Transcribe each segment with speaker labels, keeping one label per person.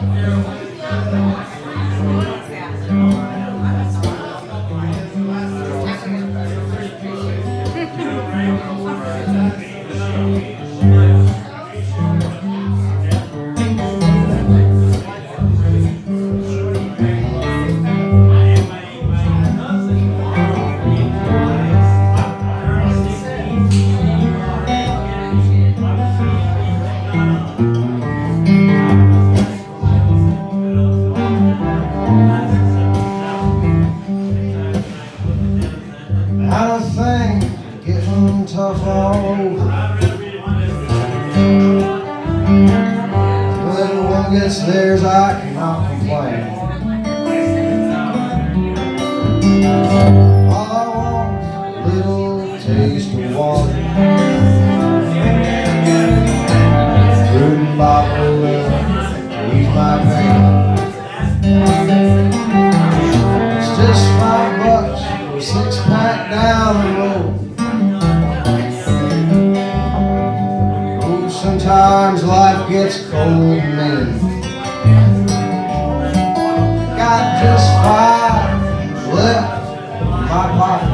Speaker 1: Getting tough all over. When everyone gets theirs, I cannot complain. All I want is a little taste of water. Fruit and bottle will ease my pain. It's just $5 for a 6-pack down the road. Sometimes life gets cold and mean. Got just $5 left in my pocket.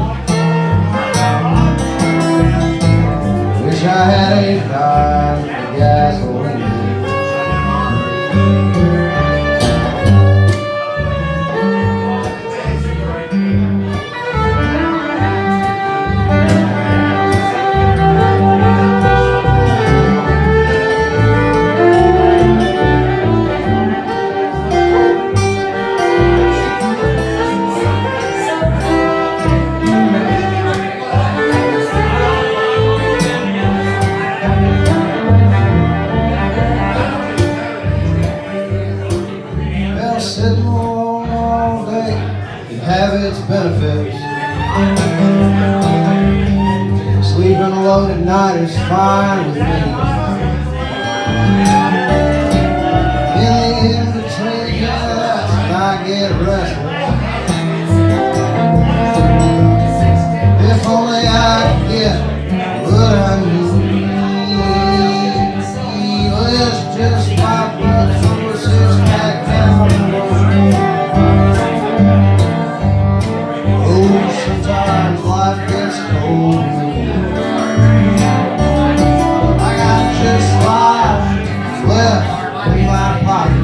Speaker 1: Wish I had $8 for gasoline. Sitting alone all day can have its benefits. Sleeping alone at night is fine with me. In the in-between, yes, and I get restless. If only I could get what I need. Well, it's just $5 for a 6-pack down the road. Sometimes life gets cold. I got just $5 left in my pocket.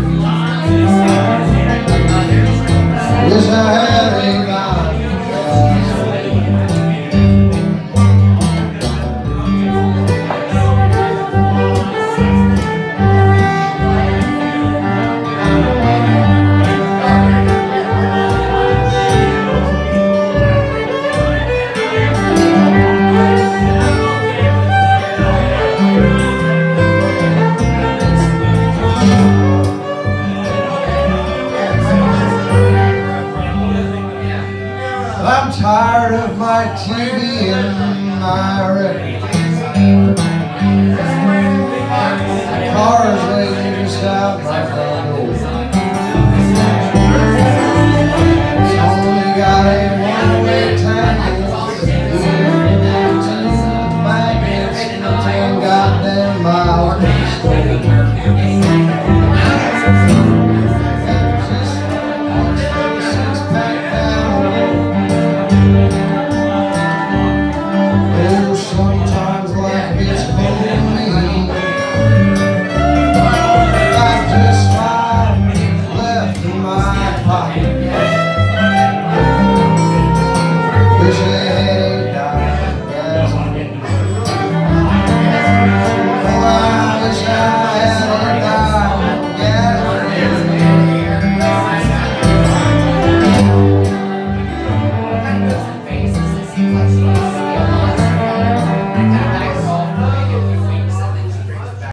Speaker 1: Wish I had $8. I'm tired of my TV and my record.